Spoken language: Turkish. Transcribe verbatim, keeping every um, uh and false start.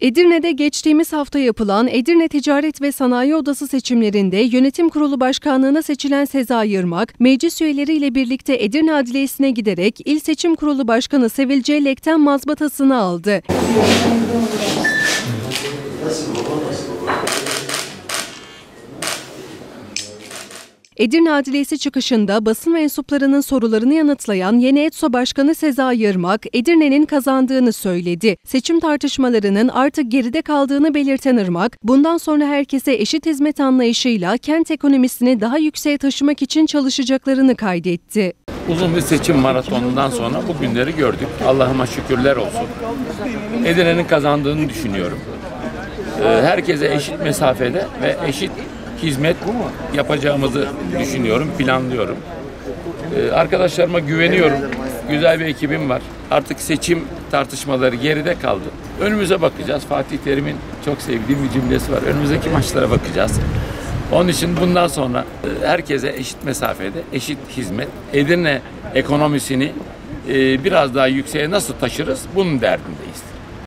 Edirne'de geçtiğimiz hafta yapılan Edirne Ticaret ve Sanayi Odası seçimlerinde Yönetim Kurulu Başkanlığı'na seçilen Sezai Yırmak, meclis üyeleriyle birlikte Edirne Adliyesi'ne giderek İl Seçim Kurulu Başkanı Sevil Ceylek'ten mazbatasını aldı. Edirne Adliyesi çıkışında basın mensuplarının sorularını yanıtlayan Yeni ETSO Başkanı Sezai Yırmak, Edirne'nin kazandığını söyledi. Seçim tartışmalarının artık geride kaldığını belirten Yırmak, bundan sonra herkese eşit hizmet anlayışıyla kent ekonomisini daha yükseğe taşımak için çalışacaklarını kaydetti. Uzun bir seçim maratonundan sonra bu günleri gördük. Allah'ıma şükürler olsun. Edirne'nin kazandığını düşünüyorum. Herkese eşit mesafede ve eşit hizmet yapacağımızı düşünüyorum, planlıyorum. Ee, arkadaşlarıma güveniyorum. Güzel bir ekibim var. Artık seçim tartışmaları geride kaldı. Önümüze bakacağız. Fatih Terim'in çok sevdiğim bir cümlesi var. Önümüzdeki maçlara bakacağız. Onun için bundan sonra herkese eşit mesafede, eşit hizmet, Edirne ekonomisini e, biraz daha yükseğe nasıl taşırız bunun derdindeyiz.